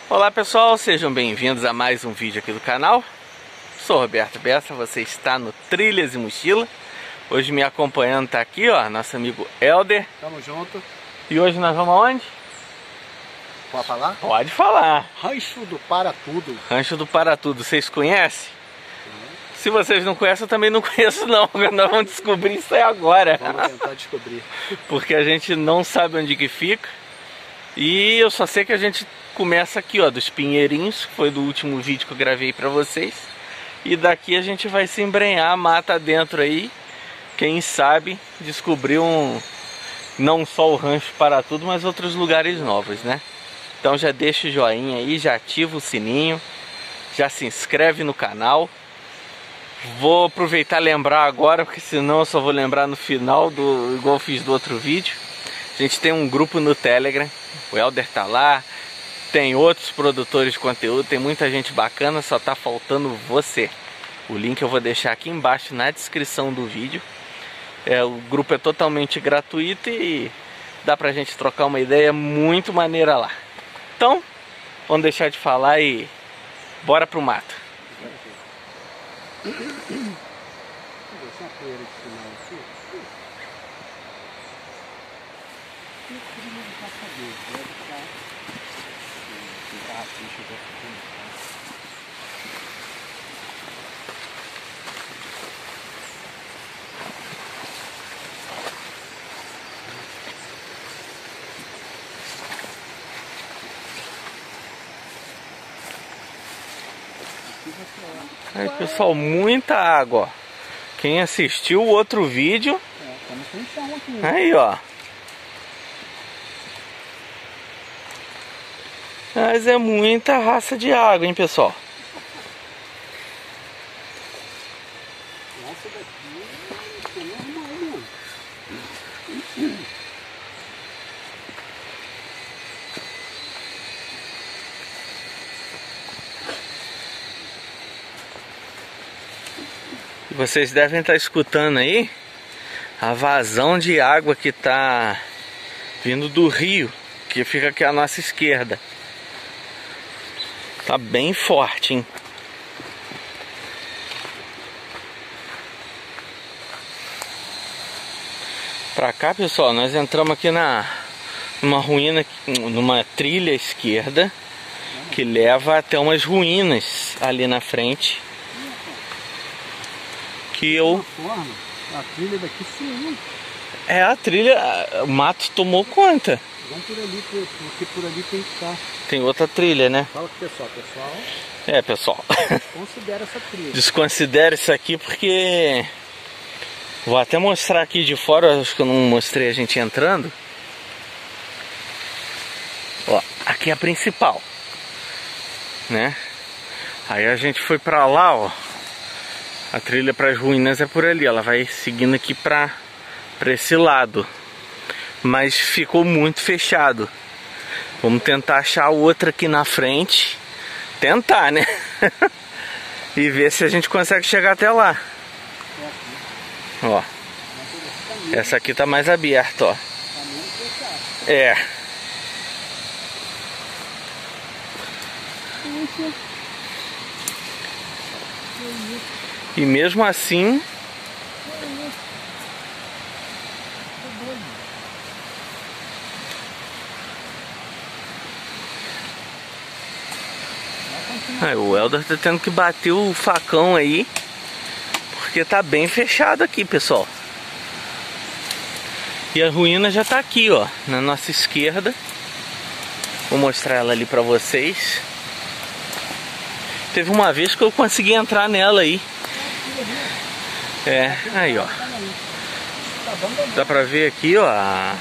Olá pessoal, sejam bem-vindos a mais um vídeo aqui do canal. Sou Roberto Bessa, você está no Trilhas e Mochila. Hoje me acompanhando tá aqui, ó, nosso amigo Helder. Tamo junto. E hoje nós vamos aonde? Pode falar? Pode falar. Rancho do Paratudo. Rancho do Paratudo, vocês conhecem? Se vocês não conhecem, eu também não conheço não. Nós vamos descobrir isso aí agora. Vamos tentar descobrir. Porque a gente não sabe onde que fica. E eu só sei que a gente começa aqui, ó, dos Pinheirinhos, que foi do último vídeo que eu gravei pra vocês. E daqui a gente vai se embrenhar, mata dentro aí. Quem sabe descobrir não só o Rancho Paratudo, mas outros lugares novos, né? Então já deixa o joinha aí, já ativa o sininho, já se inscreve no canal. Vou aproveitar e lembrar agora, porque senão eu só vou lembrar no final, igual eu fiz do outro vídeo. A gente tem um grupo no Telegram, o Helder tá lá, tem outros produtores de conteúdo, tem muita gente bacana, só tá faltando você. O link eu vou deixar aqui embaixo na descrição do vídeo. O grupo é totalmente gratuito e dá pra gente trocar uma ideia muito maneira lá. Então, vamos deixar de falar e bora pro mato. Aí pessoal, muita água, ó. Quem assistiu o outro vídeo, aí ó. Mas é muita raça de água, hein pessoal. Essa daqui é normal, mano. Vocês devem estar escutando aí a vazão de água que tá vindo do rio, que fica aqui à nossa esquerda. Tá bem forte, hein? Pra cá, pessoal, nós entramos aqui numa ruína, numa trilha esquerda que leva até umas ruínas ali na frente. Que eu... A trilha daqui sumiu. É a trilha, o mato tomou conta. Vamos por ali, porque por ali tem que estar. Tem outra trilha, né? Fala com o pessoal, pessoal. É, pessoal. Considera essa trilha. Desconsidere isso aqui porque... Vou até mostrar aqui de fora, acho que eu não mostrei a gente entrando. Ó, aqui é a principal, né? Aí a gente foi pra lá, ó. A trilha para as ruínas é por ali, ela vai seguindo aqui para esse lado. Mas ficou muito fechado. Vamos tentar achar outra aqui na frente. Tentar, né? E ver se a gente consegue chegar até lá. Ó. Essa aqui tá mais aberta, ó. É. E mesmo assim, o Helder tá tendo que bater o facão aí, porque tá bem fechado aqui, pessoal. E a ruína já tá aqui, ó, na nossa esquerda. Vou mostrar ela ali pra vocês. Teve uma vez que eu consegui entrar nela aí. É, aí ó. Dá pra ver aqui, ó,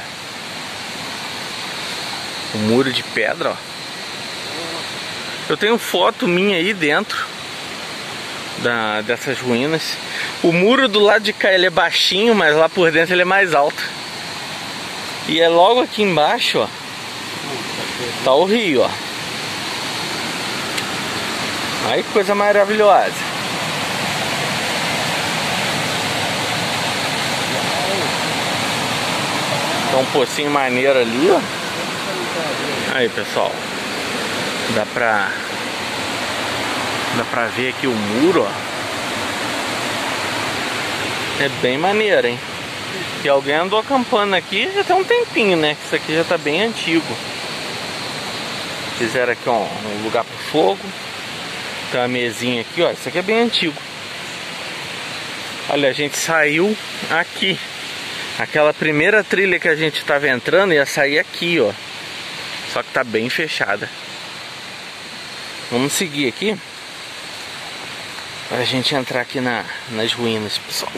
o muro de pedra, ó. Eu tenho foto minha aí dentro dessas ruínas. O muro do lado de cá ele é baixinho, mas lá por dentro ele é mais alto. E é logo aqui embaixo, ó, tá o rio, ó. Aí que coisa maravilhosa. Tem um pocinho maneiro ali, ó. Aí, pessoal. Dá pra ver aqui o muro, ó. É bem maneiro, hein? E alguém andou acampando aqui já tem um tempinho, né? Isso aqui já tá bem antigo. Fizeram aqui um lugar pro fogo. Tem uma mesinha aqui, ó. Isso aqui é bem antigo. Olha, a gente saiu aqui. Aquela primeira trilha que a gente tava entrando ia sair aqui, ó. Só que tá bem fechada. Vamos seguir aqui pra gente entrar aqui nas ruínas, pessoal.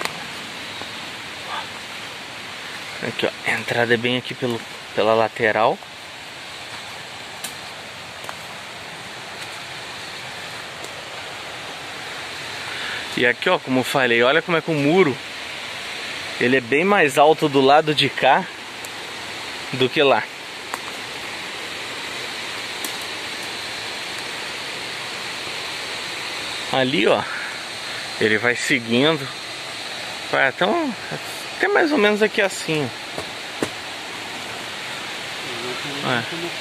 Aqui, ó. A entrada é bem aqui pela lateral. E aqui, ó, como eu falei, olha como é que o muro, ele é bem mais alto do lado de cá do que lá. Ali, ó, ele vai seguindo, vai até mais ou menos aqui assim, ó.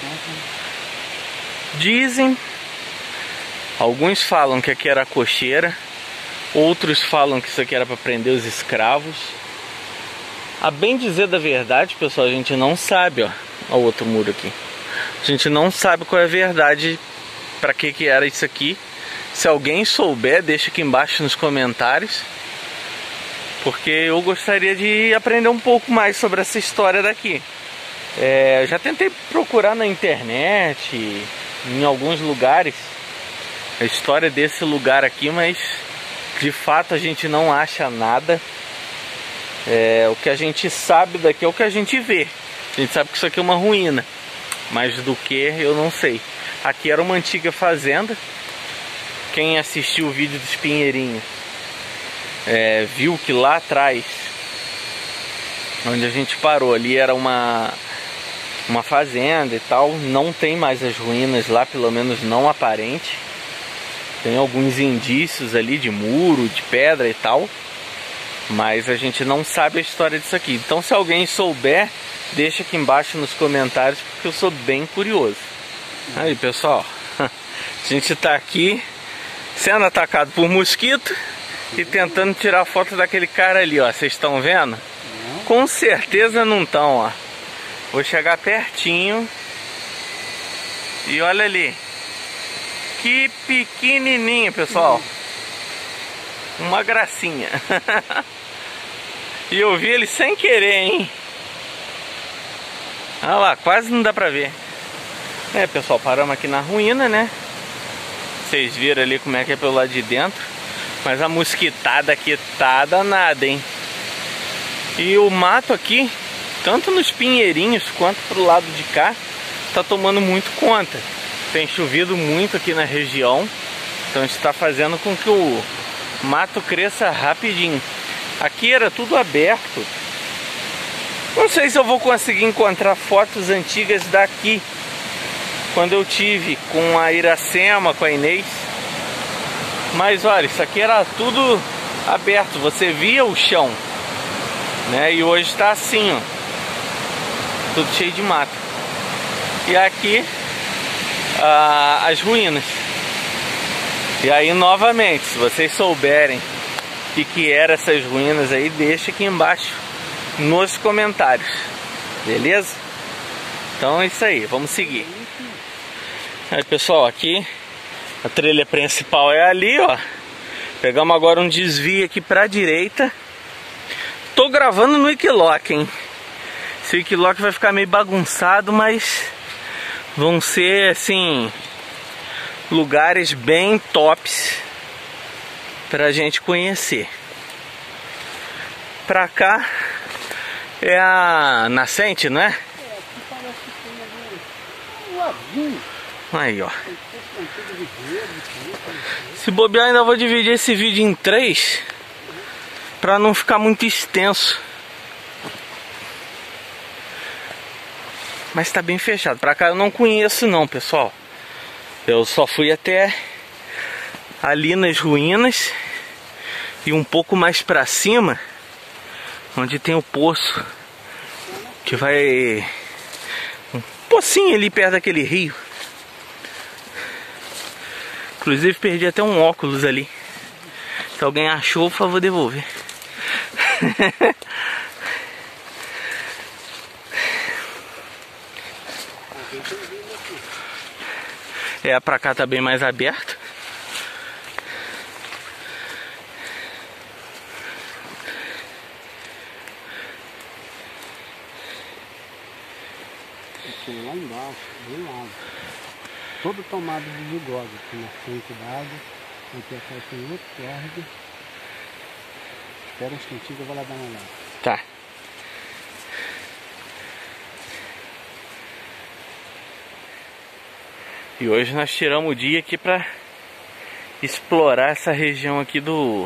Dizem, alguns falam que aqui era a cocheira, outros falam que isso aqui era para prender os escravos. A bem dizer da verdade, pessoal, a gente não sabe, ó. Olha o outro muro aqui. A gente não sabe qual é a verdade, para que era isso aqui. Se alguém souber, deixa aqui embaixo nos comentários, porque eu gostaria de aprender um pouco mais sobre essa história daqui. Eu já tentei procurar na internet, em alguns lugares, a história desse lugar aqui, mas de fato a gente não acha nada. O que a gente sabe daqui é o que a gente vê. A gente sabe que isso aqui é uma ruína, mas do que eu não sei. Aqui era uma antiga fazenda. Quem assistiu o vídeo dos Pinheirinhos viu que lá atrás, onde a gente parou, ali era uma fazenda e tal. Não tem mais as ruínas lá, pelo menos não aparente. Tem alguns indícios ali de muro, de pedra e tal, mas a gente não sabe a história disso aqui. Então, se alguém souber, deixa aqui embaixo nos comentários, porque eu sou bem curioso. Aí, pessoal, a gente tá aqui sendo atacado por mosquito e tentando tirar foto daquele cara ali, ó. Vocês estão vendo? Com certeza não estão, ó. Vou chegar pertinho e olha ali. Que pequenininho, pessoal. Uma gracinha. E eu vi ele sem querer, hein? Olha lá, quase não dá pra ver. Pessoal, paramos aqui na ruína, né? Vocês viram ali como é que é pelo lado de dentro. Mas a mosquitada aqui tá danada, hein? E o mato aqui, tanto nos pinheirinhos quanto pro lado de cá, tá tomando muito conta. Tem chovido muito aqui na região, então isso está fazendo com que o mato cresça rapidinho. Aqui era tudo aberto. Não sei se eu vou conseguir encontrar fotos antigas daqui, quando eu tive com a Iracema, com a Inês. Mas olha, isso aqui era tudo aberto, você via o chão, né? E hoje está assim, ó, tudo cheio de mato. E aqui as ruínas. E aí, novamente, se vocês souberem o que eram essas ruínas aí, deixa aqui embaixo nos comentários, beleza? Então é isso aí, vamos seguir. Aí, pessoal, aqui a trilha principal é ali, ó. Pegamos agora um desvio aqui pra direita. Tô gravando no Wikiloc, hein? Esse Wikiloc vai ficar meio bagunçado, mas vão ser, assim, lugares bem tops pra gente conhecer. Pra cá é a nascente, não é? Aqui parece que tem um laguinho. Aí, ó. Se bobear, ainda vou dividir esse vídeo em 3 pra não ficar muito extenso. Mas tá bem fechado. Pra cá eu não conheço não, pessoal. Eu só fui até ali nas ruínas e um pouco mais pra cima, onde tem o poço, que vai... um pocinho ali perto daquele rio. Inclusive perdi até um óculos ali. Se alguém achou, por favor, devolver. É, pra cá tá bem mais aberto. Tem lá embaixo, bem lá. Todo tomado de bigode aqui na frente da água. Aqui atrás tem outro córrego. Espera um instantinho que eu vou lá dar uma olhada. Tá. E hoje nós tiramos o dia aqui pra explorar essa região aqui do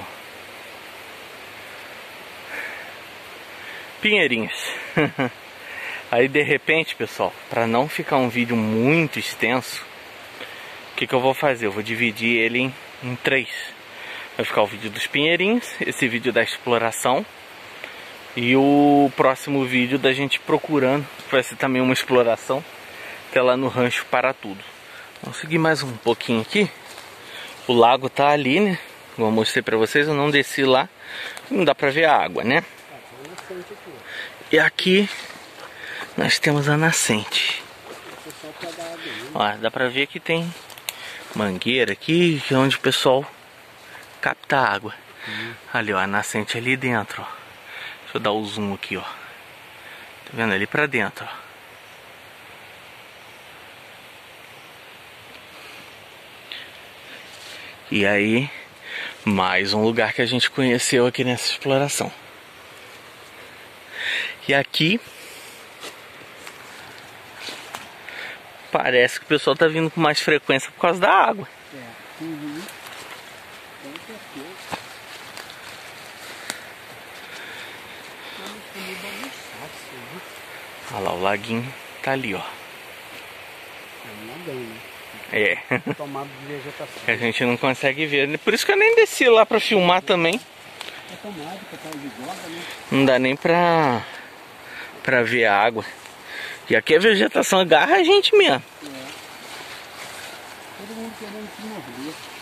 Pinheirinhos. Aí de repente, pessoal, para não ficar um vídeo muito extenso, o que eu vou fazer? Eu vou dividir ele em 3. Vai ficar o vídeo dos Pinheirinhos, esse vídeo da exploração e o próximo vídeo da gente procurando, vai ser também uma exploração até lá no Rancho Para Tudo. Vamos seguir mais um pouquinho aqui. O lago tá ali, né? Vou mostrar pra vocês, eu não desci lá, não dá pra ver a água, né? E aqui nós temos a nascente. Ó, dá pra ver que tem mangueira aqui, que é onde o pessoal capta água. Ali, ó, a nascente ali dentro, ó. Deixa eu dar o zoom aqui, ó. Tá vendo? Ali pra dentro, ó. E aí, mais um lugar que a gente conheceu aqui nessa exploração. E aqui parece que o pessoal tá vindo com mais frequência por causa da água. É. Uhum. Com certeza. Olha lá, o laguinho tá ali, ó. É. Tomado de vegetação. A gente não consegue ver. Por isso que eu nem desci lá pra filmar também. É tomado, tá de gorda, né? Não dá nem pra ver a água. E aqui a vegetação agarra a gente mesmo. É. Todo mundo querendo se mover.